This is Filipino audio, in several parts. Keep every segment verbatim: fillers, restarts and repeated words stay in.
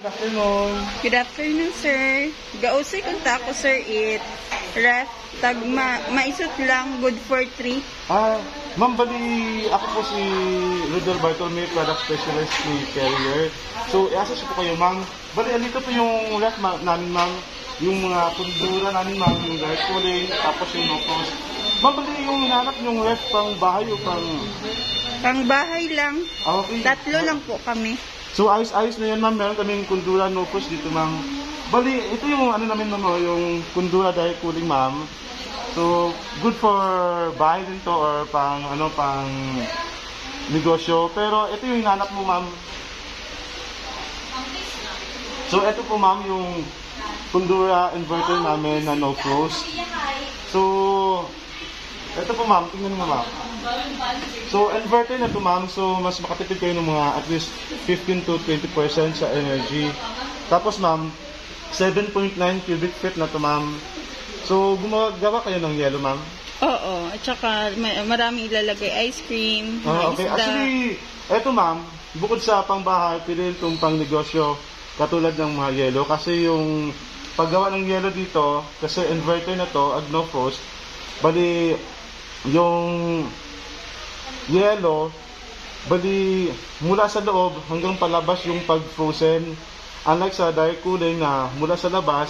afternoon. Good afternoon, sir. Gausay kung tako, sir, it. Ref, tag ma maisot lang, good for three. Ah, ma'am, bali, ako po si Rudolph Bartolome, product specialist ni Carrier. So, i-assess ko po kayo, ma'am. Bali, alito po yung ref ma namin, ma'am. Yung mga kundura namin, ma'am, yung direct cooling, tapos yung no-frost. Ma'am, bali, yung hinahanap yung ref pang bahay o pang... Pang bahay lang. Ah, okay. Tatlo lang po kami. So, ayos-ayos na yan, ma'am. Meron kaming kundura no-frost dito, ma'am. Bali, ito yung ano namin, ma'am, yung kundura direct cooling, ma'am. So, good for bahay din to or pang, ano, pang negosyo. Pero, ito yung hinahanap mo, ma'am. So, ito po, ma'am, yung kundura inverter namin na no-frost. So, ito po, ma'am. Tingnan mo, ma'am. So, inverter na to, ma'am. So, mas makatipid kayo ng mga at least fifteen to twenty percent sa energy. Tapos, ma'am, seven point nine cubic feet na to, ma'am. So, gumagawa kayo ng yellow, ma'am? Oo. At saka, may, marami ilalagay ice cream, Ah, okay. isda. Actually, eto, ma'am, bukod sa pangbahay, pili itong pang negosyo katulad ng mga yellow. Kasi yung paggawa ng yellow dito, kasi inverter na to, at no frost, bali, yung yellow, bali, mula sa loob hanggang palabas yung pag-frozen. Unlike sa direct cooling na mula sa labas,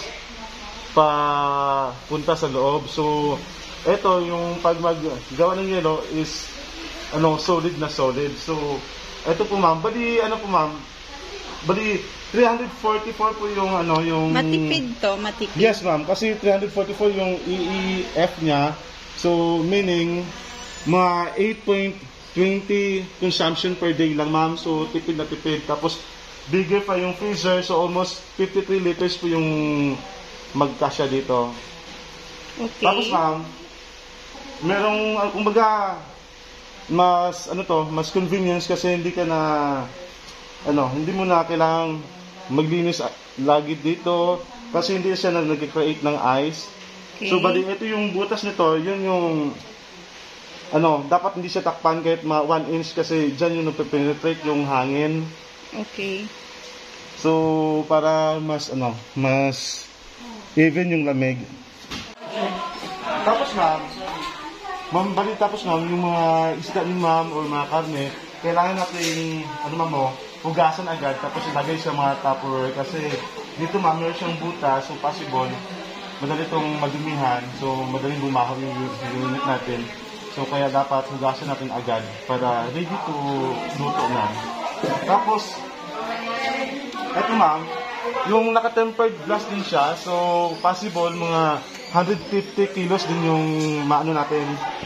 pa punta sa loob. So, eto, yung pag maggawa ng yellow is, ano, solid na solid. So, eto po, ma'am, bali, ano po, ma'am, bali, three forty-four po yung, ano, yung... Matipid to, matipid. Yes, ma'am, kasi three forty-four yung E E F niya. So, meaning, mga eight point two zero consumption per day lang, ma'am. So, tipid na tipid. Tapos, bigger pa yung freezer. So, almost fifty-three liters po yung magkasya dito. Okay. Tapos, ma'am, merong, uh, kumbaga, mas, ano to, mas convenience kasi hindi ka na, ano, hindi mo na kailangang maglinis lagi dito kasi hindi siya na nag-create ng ice. Okay. So, bali, ito yung butas nito, yun yung, ano, dapat hindi siya takpan kahit ma one inch kasi dyan yung nagpe-penetrate yung hangin. Okay. So, para mas, ano, mas even yung lamig. Tapos, ma'am, ma'am, bali, tapos, ma'am, yung mga isda ni ma'am or mga karne, kailangan natin, ano, ma'am, mo, hugasan agad, tapos ilagay sa mga tupperware kasi dito, ma'am, meron siyang butas, so possible, madali itong madumihan, so madaling bumaho yung, yung unit natin. So, kaya dapat hugasan natin agad para ready to luto na. Tapos, eto, ma'am, yung naka-tempered glass din siya, so possible mga one hundred fifty kilos din yung maano natin,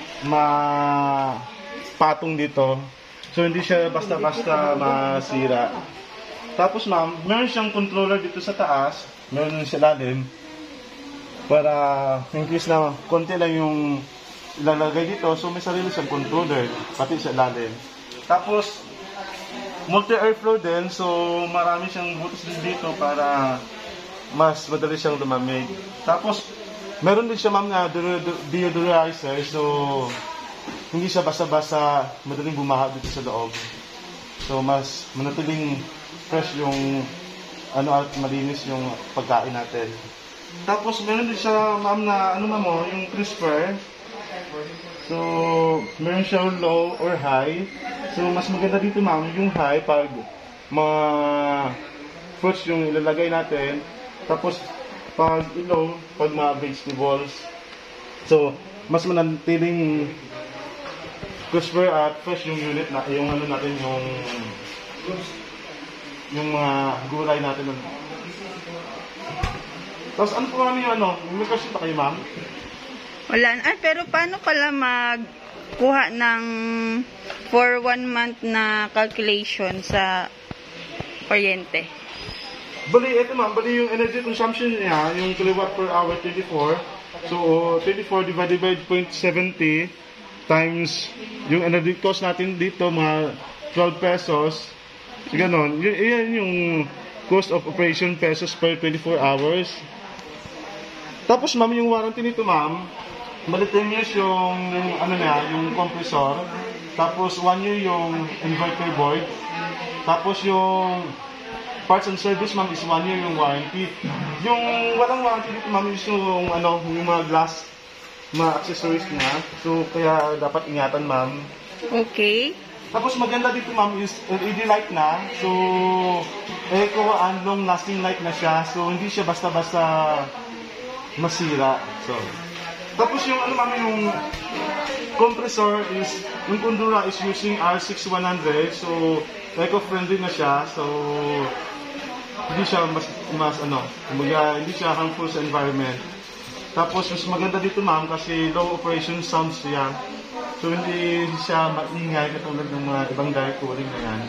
ma-patong dito. So, hindi siya basta-basta masira. Tapos, ma'am, meron siyang controller dito sa taas, meron sa ilalim, para in case na konti lang yung ilalagay dito, so may sarili siyang controller, pati sa ilalim. Tapos, multi-airflow din, so marami siyang butas din dito para mas madali siyang lumamig. Tapos, meron din siya, ma'am, na deodorizer, so hindi siya basta-basta madaling bumaha dito sa loob. So, mas manatiling fresh yung ano at malinis yung pagkain natin. Tapos, meron din siya, ma'am, na ano, ma'am, oh, yung crisper. So, meron siya low or high. So, mas maganda dito, ma'am, yung high pag mga fruits yung ilalagay natin. Tapos, pag low, pag mga vegetables. So, mas manatiling crisper at fresh yung unit na, yung ano natin, yung yung mga gulay natin. Tapos, ano po, ma'am, yung ano, may question pa kayo, ma'am? Wala. Ay, pero paano pala magkuha ng for one month na calculation sa kuryente? Bali, ito, ma'am, bali yung energy consumption niya, yung kilowatt per hour, twenty-four. So, twenty-four divided by zero point seven zero times yung energy cost natin dito, mga twelve pesos. So, ganon. Y yan yung cost of operation pesos per twenty-four hours. Tapos, ma'am, yung warranty nito, ma'am, bali ten years yung, ano niya, yung compressor. Tapos, one year yung inverter board. Tapos, yung parts and service, ma'am, is one year yung warranty. Yung walang warranty dito, ma'am, is yung, ano, yung mga glass, mga accessories niya. So, kaya dapat ingatan, ma'am. Okay. Tapos maganda dito, ma'am, is L E D light na. So, eco and long lasting light na siya. So, hindi siya basta-basta masira. So, tapos yung ano, ma'am, yung compressor is, yung Kundura is using R six one hundred. So, eco-friendly na siya. So, hindi siya mas, mas ano, kumbaga, hindi siya harmful sa environment. Tapos, mas maganda dito, ma'am, kasi low operation sounds siya. So, hindi siya maingay katulad ng mga ibang direct cooling na yan.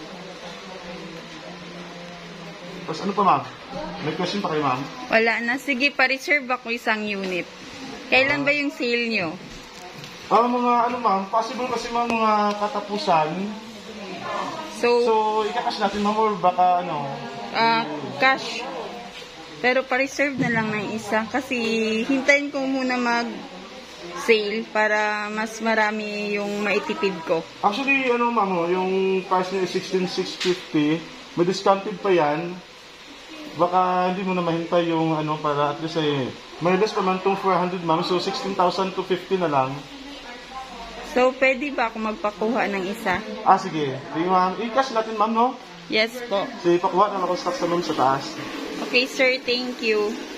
Tapos, ano pa, ma'am? May question pa kayo, ma'am? Wala na. Sige, pa-reserve ako isang unit. Kailan ba yung sale nyo? Ah, mga ano, ma'am, possible kasi mga, mga katapusan. So, So, ikakas natin, ma'am, or baka ano? ah, cash. Pero pa-reserve na lang ng isa. Kasi hintayin ko muna mag-sale para mas marami yung maitipid ko. Actually, ano, ma'am, oh, yung price niya is sixteen thousand six hundred fifty. May discounted pa yan. Baka hindi mo na mahintay yung ano para at least ay may less pa man itong four hundred, ma'am. So, sixteen thousand two hundred fifty na lang. So, pwede ba ako magpakuha ng isa? Ah, sige. Sige, ma'am. I-cash natin, ma'am, no? Yes po. Sige, pakuha na ako sa sa ma'am sa taas. Okay, sir. Thank you.